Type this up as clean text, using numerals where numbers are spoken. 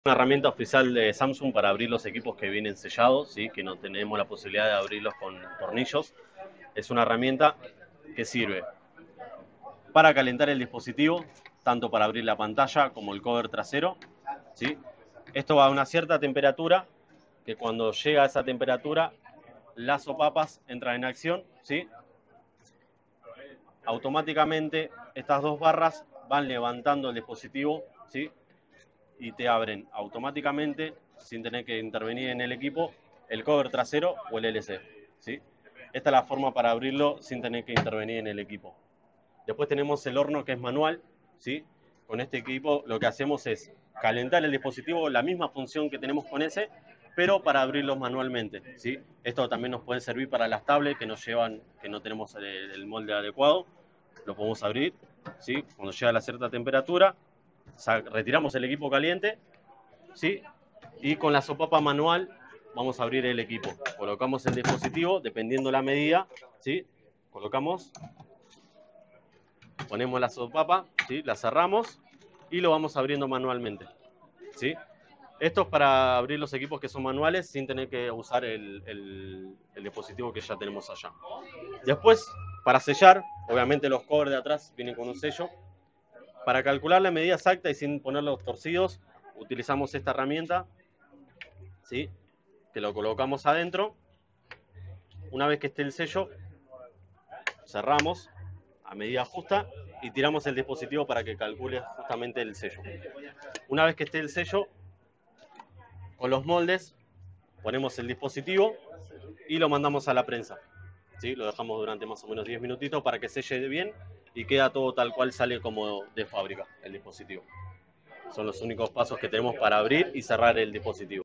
Una herramienta oficial de Samsung para abrir los equipos que vienen sellados, ¿sí? Que no tenemos la posibilidad de abrirlos con tornillos. Es una herramienta que sirve para calentar el dispositivo, tanto para abrir la pantalla como el cover trasero, ¿sí? Esto va a una cierta temperatura, que cuando llega a esa temperatura, las sopapas entran en acción, ¿sí? Automáticamente estas dos barras van levantando el dispositivo, ¿sí? Y te abren automáticamente, sin tener que intervenir en el equipo, el cover trasero o el LC, ¿sí? Esta es la forma para abrirlo sin tener que intervenir en el equipo. Después tenemos el horno, que es manual, ¿sí? Con este equipo lo que hacemos es calentar el dispositivo, la misma función que tenemos con ese, pero para abrirlos manualmente, ¿sí? Esto también nos puede servir para las tablets que no tenemos el molde adecuado. Lo podemos abrir, ¿sí? Cuando llega a la cierta temperatura, retiramos el equipo caliente, ¿sí? Y con la sopapa manual vamos a abrir el equipo. Colocamos el dispositivo, dependiendo la medida, ¿sí? Colocamos, ponemos la sopapa, ¿sí? La cerramos y lo vamos abriendo manualmente, ¿sí? Esto es para abrir los equipos que son manuales sin tener que usar el dispositivo que ya tenemos allá. Después, para sellar, obviamente los covers de atrás vienen con un sello. Para calcular la medida exacta y sin ponerlos torcidos, utilizamos esta herramienta, ¿sí? Que lo colocamos adentro. Una vez que esté el sello, cerramos a medida justa y tiramos el dispositivo para que calcule justamente el sello. Una vez que esté el sello, con los moldes ponemos el dispositivo y lo mandamos a la prensa, ¿sí? Lo dejamos durante más o menos 10 minutitos para que selle bien y queda todo tal cual sale como de fábrica el dispositivo. Son los únicos pasos que tenemos para abrir y cerrar el dispositivo.